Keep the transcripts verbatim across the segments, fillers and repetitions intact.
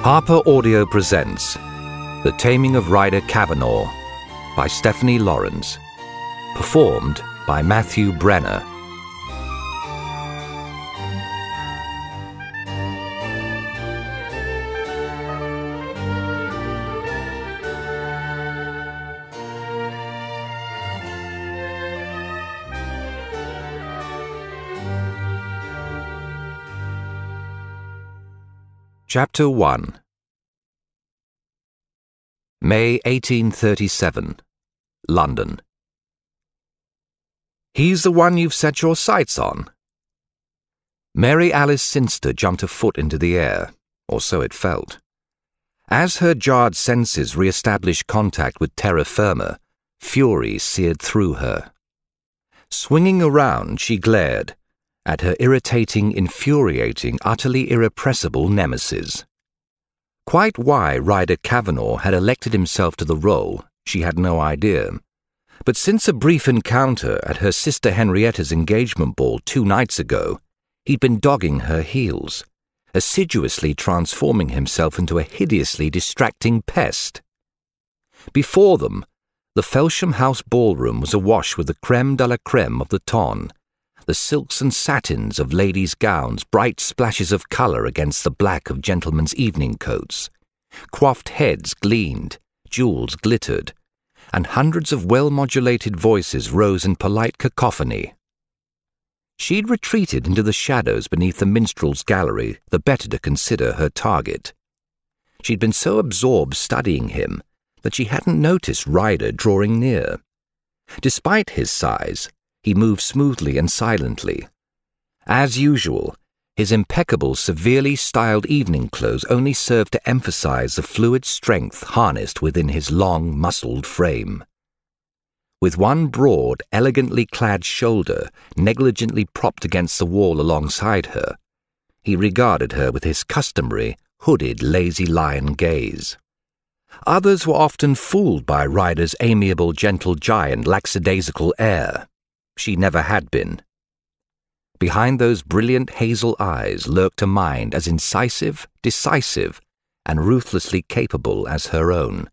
Harper Audio presents The Taming of Ryder Cavanaugh by Stephanie Lawrence, performed by Matthew Brenher. Chapter one. May eighteen thirty-seven, London. "He's the one you've set your sights on?" Mary Alice Cynster jumped a foot into the air, or so it felt. As her jarred senses re-established contact with terra firma, fury seared through her. Swinging around, she glared at her irritating, infuriating, utterly irrepressible nemesis. Quite why Ryder Cavanaugh had elected himself to the role, she had no idea. But since a brief encounter at her sister Henrietta's engagement ball two nights ago, he'd been dogging her heels, assiduously transforming himself into a hideously distracting pest. Before them, the Felsham House ballroom was awash with the creme de la creme of the ton, the silks and satins of ladies' gowns, bright splashes of colour against the black of gentlemen's evening coats. Coiffed heads gleamed, jewels glittered, and hundreds of well-modulated voices rose in polite cacophony. She'd retreated into the shadows beneath the minstrel's gallery, the better to consider her target. She'd been so absorbed studying him that she hadn't noticed Ryder drawing near. Despite his size, he moved smoothly and silently. As usual, his impeccable, severely styled evening clothes only served to emphasize the fluid strength harnessed within his long, muscled frame. With one broad, elegantly clad shoulder negligently propped against the wall alongside her, he regarded her with his customary, hooded, lazy lion gaze. Others were often fooled by Ryder's amiable, gentle giant, lackadaisical air. She never had been. Behind those brilliant hazel eyes lurked a mind as incisive, decisive, and ruthlessly capable as her own.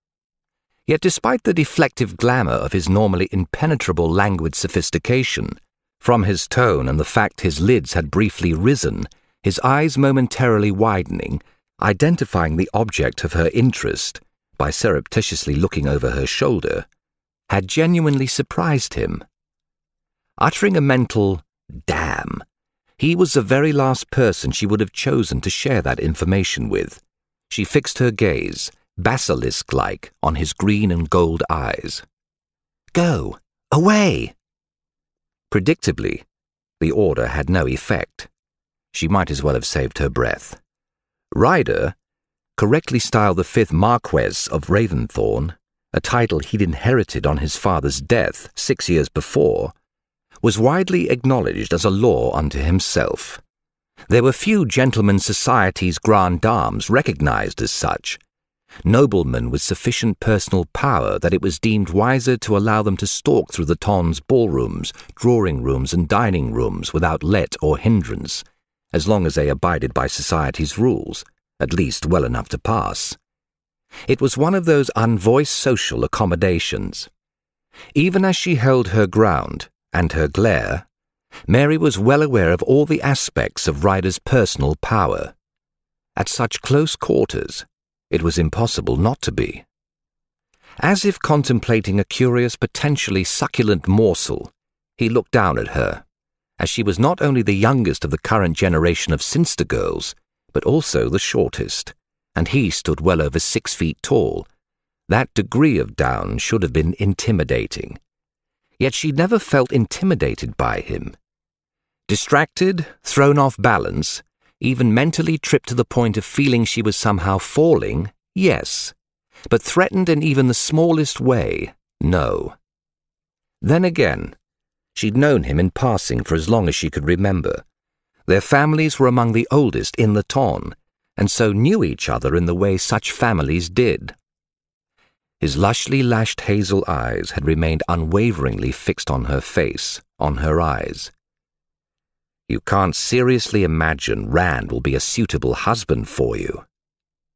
Yet despite the deflective glamour of his normally impenetrable languid sophistication, from his tone and the fact his lids had briefly risen, his eyes momentarily widening, identifying the object of her interest by surreptitiously looking over her shoulder, had genuinely surprised him. Uttering a mental, "damn," he was the very last person she would have chosen to share that information with. She fixed her gaze, basilisk-like, on his green and gold eyes. "Go! Away!" Predictably, the order had no effect. She might as well have saved her breath. Ryder, correctly styled the fifth Marquess of Raventhorne, a title he'd inherited on his father's death six years before, was widely acknowledged as a law unto himself. There were few gentlemen society's grand dames recognized as such, noblemen with sufficient personal power that it was deemed wiser to allow them to stalk through the ton's ballrooms, drawing rooms, and dining rooms without let or hindrance, as long as they abided by society's rules, at least well enough to pass. It was one of those unvoiced social accommodations. Even as she held her ground, and her glare, Mary was well aware of all the aspects of Ryder's personal power. At such close quarters, it was impossible not to be. As if contemplating a curious, potentially succulent morsel, he looked down at her, as she was not only the youngest of the current generation of Cynster girls, but also the shortest, and he stood well over six feet tall. That degree of down should have been intimidating. Yet she never felt intimidated by him. Distracted, thrown off balance, even mentally tripped to the point of feeling she was somehow falling, yes, but threatened in even the smallest way, no. Then again, she'd known him in passing for as long as she could remember. Their families were among the oldest in the ton, and so knew each other in the way such families did. His lushly lashed hazel eyes had remained unwaveringly fixed on her face, on her eyes. "You can't seriously imagine Rand will be a suitable husband for you?"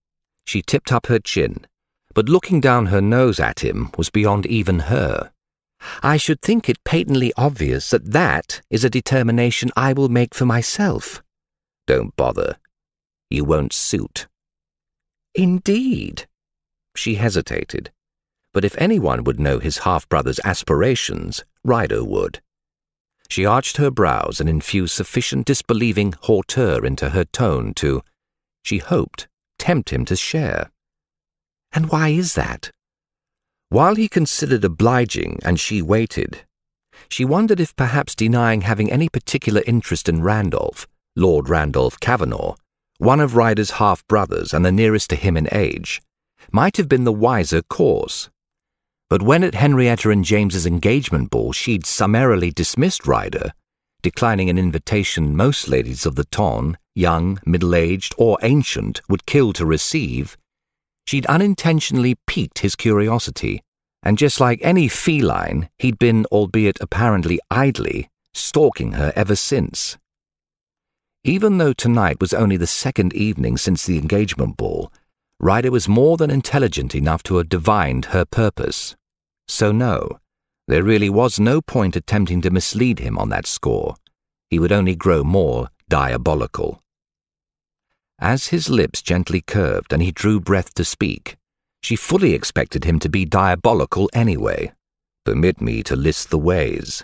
She tipped up her chin, but looking down her nose at him was beyond even her. "I should think it patently obvious that that is a determination I will make for myself." "Don't bother. You won't suit." "Indeed?" She hesitated, but if anyone would know his half-brother's aspirations, Ryder would. She arched her brows and infused sufficient disbelieving hauteur into her tone to, she hoped, tempt him to share. "And why is that?" While he considered obliging and she waited, she wondered if perhaps denying having any particular interest in Randolph, Lord Randolph Cavanaugh, one of Ryder's half-brothers and the nearest to him in age, might have been the wiser course. But when at Henrietta and James's engagement ball she'd summarily dismissed Ryder, declining an invitation most ladies of the ton, young, middle-aged, or ancient, would kill to receive, she'd unintentionally piqued his curiosity, and just like any feline, he'd been, albeit apparently idly, stalking her ever since. Even though tonight was only the second evening since the engagement ball, Ryder was more than intelligent enough to have divined her purpose. So no, there really was no point attempting to mislead him on that score. He would only grow more diabolical. As his lips gently curved and he drew breath to speak, she fully expected him to be diabolical anyway. "Permit me to list the ways."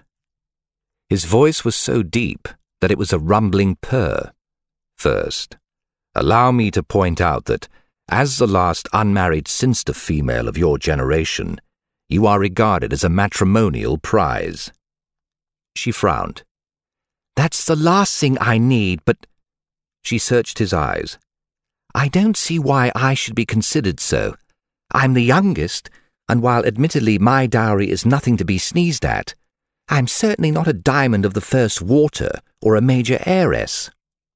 His voice was so deep that it was a rumbling purr. "First, allow me to point out that, as the last unmarried Cynster female of your generation, you are regarded as a matrimonial prize." She frowned. "That's the last thing I need, but—" She searched his eyes. "I don't see why I should be considered so. I'm the youngest, and while admittedly my dowry is nothing to be sneezed at, I'm certainly not a diamond of the first water or a major heiress."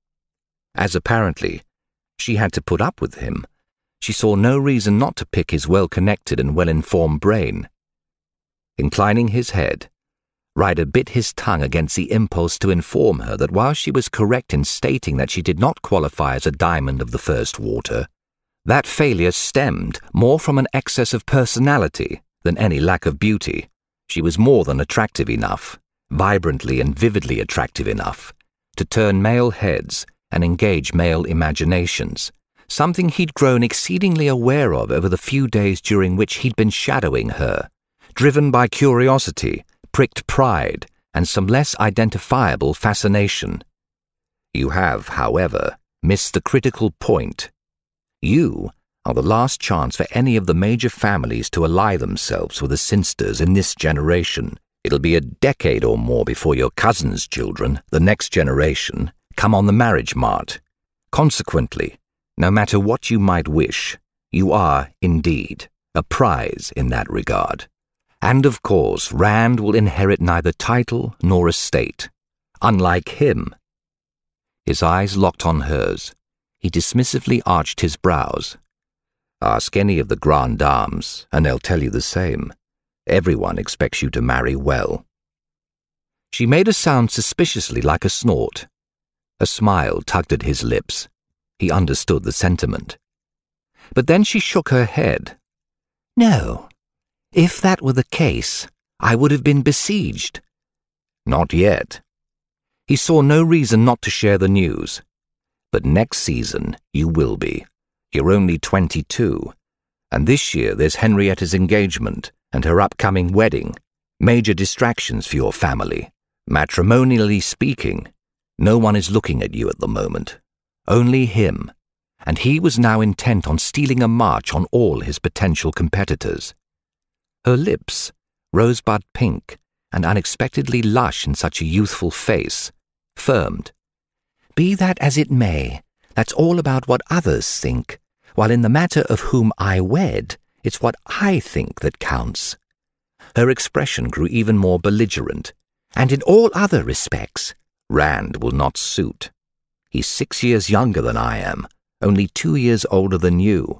As apparently she had to put up with him, she saw no reason not to pick his well-connected and well-informed brain. Inclining his head, Ryder bit his tongue against the impulse to inform her that while she was correct in stating that she did not qualify as a diamond of the first water, that failure stemmed more from an excess of personality than any lack of beauty. She was more than attractive enough, vibrantly and vividly attractive enough, to turn male heads and engage male imaginations, something he'd grown exceedingly aware of over the few days during which he'd been shadowing her, driven by curiosity, pricked pride, and some less identifiable fascination. You have, however, missed the critical point. You are the last chance for any of the major families to ally themselves with the Cynsters in this generation. It'll be a decade or more before your cousin's children, the next generation, come on the marriage mart. Consequently, no matter what you might wish, you are, indeed, a prize in that regard. And of course, Rand will inherit neither title nor estate. Unlike him. His eyes locked on hers. He dismissively arched his brows. Ask any of the grand dames, and they'll tell you the same. Everyone expects you to marry well. She made a sound suspiciously like a snort. A smile tugged at his lips. He understood the sentiment. But then she shook her head. No. If that were the case, I would have been besieged. Not yet. He saw no reason not to share the news. But next season you will be. You're only twenty-two. And this year there's Henrietta's engagement and her upcoming wedding. Major distractions for your family. Matrimonially speaking, no one is looking at you at the moment. Only him. And he was now intent on stealing a march on all his potential competitors. Her lips, rosebud pink and unexpectedly lush in such a youthful face, firmed. Be that as it may, that's all about what others think, while in the matter of whom I wed, it's what I think that counts. Her expression grew even more belligerent, and in all other respects, Rand will not suit. He's six years younger than I am, only two years older than you.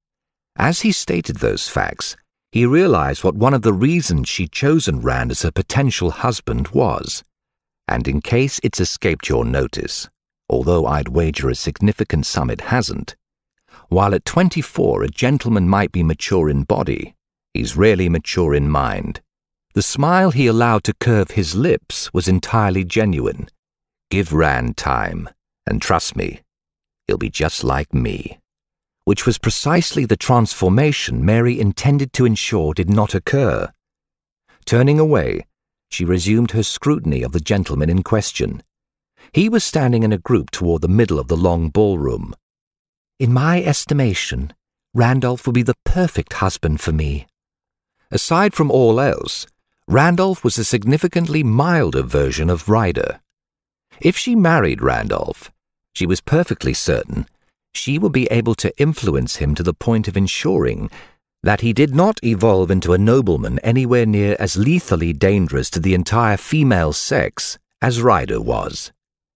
As he stated those facts, he realized what one of the reasons she'd chosen Rand as her potential husband was. And in case it's escaped your notice, although I'd wager a significant sum it hasn't, While at twenty-four a gentleman might be mature in body, he's rarely mature in mind. The smile he allowed to curve his lips was entirely genuine. Give Rand time, and trust me, he'll be just like me. Which was precisely the transformation Mary intended to ensure did not occur. Turning away, she resumed her scrutiny of the gentleman in question. He was standing in a group toward the middle of the long ballroom. In my estimation, Randolph will be the perfect husband for me. Aside from all else, Randolph was a significantly milder version of Ryder. If she married Randolph, she was perfectly certain she would be able to influence him to the point of ensuring that he did not evolve into a nobleman anywhere near as lethally dangerous to the entire female sex as Ryder was.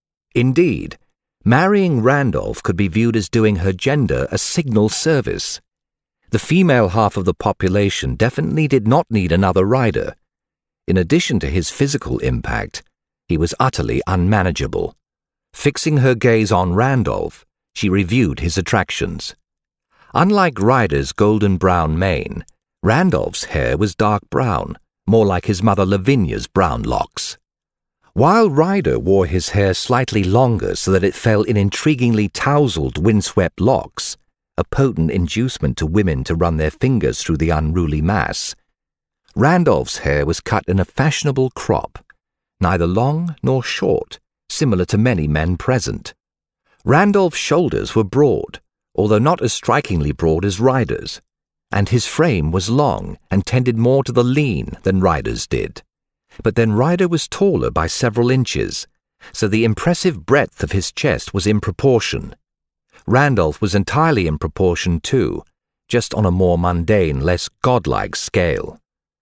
Indeed, marrying Randolph could be viewed as doing her gender a signal service. The female half of the population definitely did not need another Ryder. In addition to his physical impact, he was utterly unmanageable. Fixing her gaze on Randolph, she reviewed his attractions. Unlike Ryder's golden brown mane, Randolph's hair was dark brown, more like his mother Lavinia's brown locks. While Ryder wore his hair slightly longer so that it fell in intriguingly tousled, windswept locks, a potent inducement to women to run their fingers through the unruly mass, Randolph's hair was cut in a fashionable crop, neither long nor short, similar to many men present. Randolph's shoulders were broad, although not as strikingly broad as Ryder's, and his frame was long and tended more to the lean than Ryder's did. But then Ryder was taller by several inches, so the impressive breadth of his chest was in proportion. Randolph was entirely in proportion too, just on a more mundane, less godlike scale.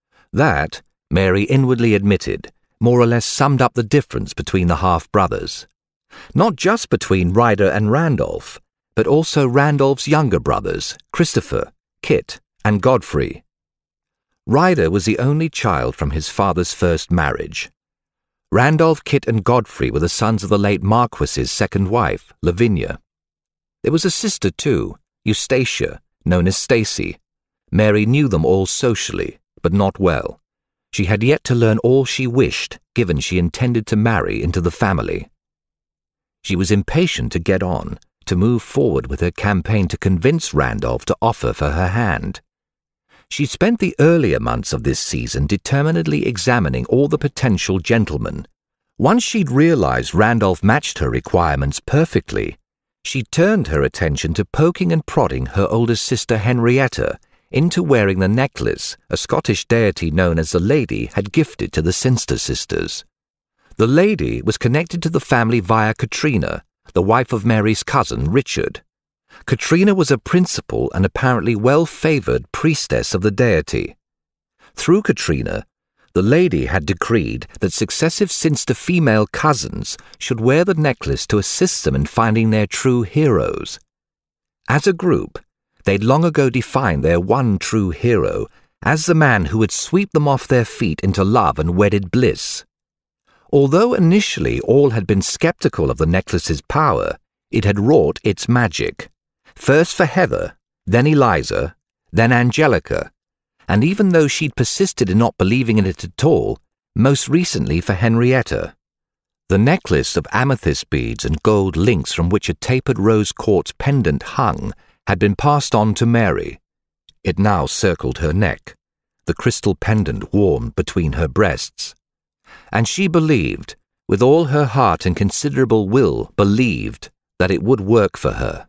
That, Mary inwardly admitted, more or less summed up the difference between the half-brothers. Not just between Ryder and Randolph, but also Randolph's younger brothers, Christopher, Kit, and Godfrey. Ryder was the only child from his father's first marriage. Randolph, Kit, and Godfrey were the sons of the late Marquess's second wife, Lavinia. There was a sister too, Eustacia, known as Stacy. Mary knew them all socially, but not well. She had yet to learn all she wished, given she intended to marry into the family. She was impatient to get on, to move forward with her campaign to convince Randolph to offer for her hand. She spent the earlier months of this season determinedly examining all the potential gentlemen. Once she'd realized Randolph matched her requirements perfectly, she turned her attention to poking and prodding her older sister Henrietta into wearing the necklace a Scottish deity known as the Lady had gifted to the Cynster Sisters. The Lady was connected to the family via Katrina, the wife of Mary's cousin Richard. Katrina was a principal and apparently well-favoured priestess of the deity. Through Katrina, the Lady had decreed that successive Cynster female cousins should wear the necklace to assist them in finding their true heroes. As a group, they'd long ago defined their one true hero as the man who would sweep them off their feet into love and wedded bliss. Although initially all had been skeptical of the necklace's power, it had wrought its magic. First for Heather, then Eliza, then Angelica, and even though she'd persisted in not believing in it at all, most recently for Henrietta. The necklace of amethyst beads and gold links from which a tapered rose quartz pendant hung had been passed on to Mary. It now circled her neck. The crystal pendant warmed between her breasts. And she believed, with all her heart and considerable will believed, that it would work for her.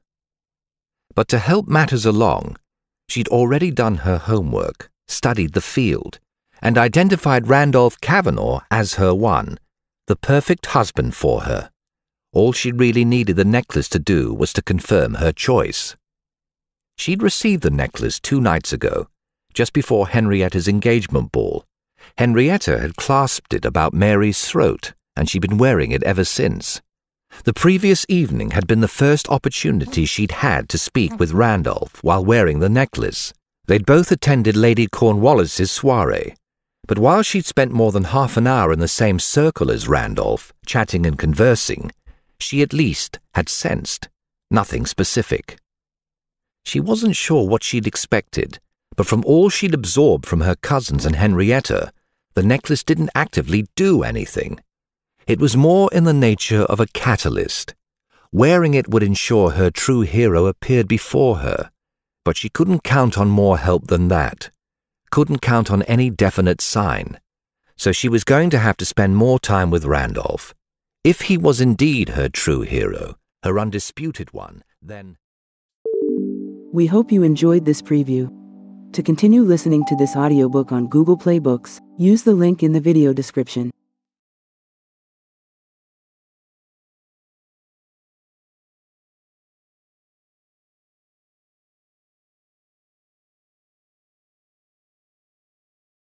But to help matters along, she'd already done her homework, studied the field, and identified Randolph Cavanaugh as her one, the perfect husband for her. All she really needed the necklace to do was to confirm her choice. She'd received the necklace two nights ago, just before Henrietta's engagement ball. Henrietta had clasped it about Mary's throat, and she'd been wearing it ever since. The previous evening had been the first opportunity she'd had to speak with Randolph while wearing the necklace. They'd both attended Lady Cornwallis's soiree, but while she'd spent more than half an hour in the same circle as Randolph, chatting and conversing, she at least had sensed nothing specific. She wasn't sure what she'd expected, but from all she'd absorbed from her cousins and Henrietta, the necklace didn't actively do anything. It was more in the nature of a catalyst. Wearing it would ensure her true hero appeared before her, but she couldn't count on more help than that. Couldn't count on any definite sign. So she was going to have to spend more time with Randolph. If he was indeed her true hero, her undisputed one, then... We hope you enjoyed this preview. To continue listening to this audiobook on Google Play Books, use the link in the video description.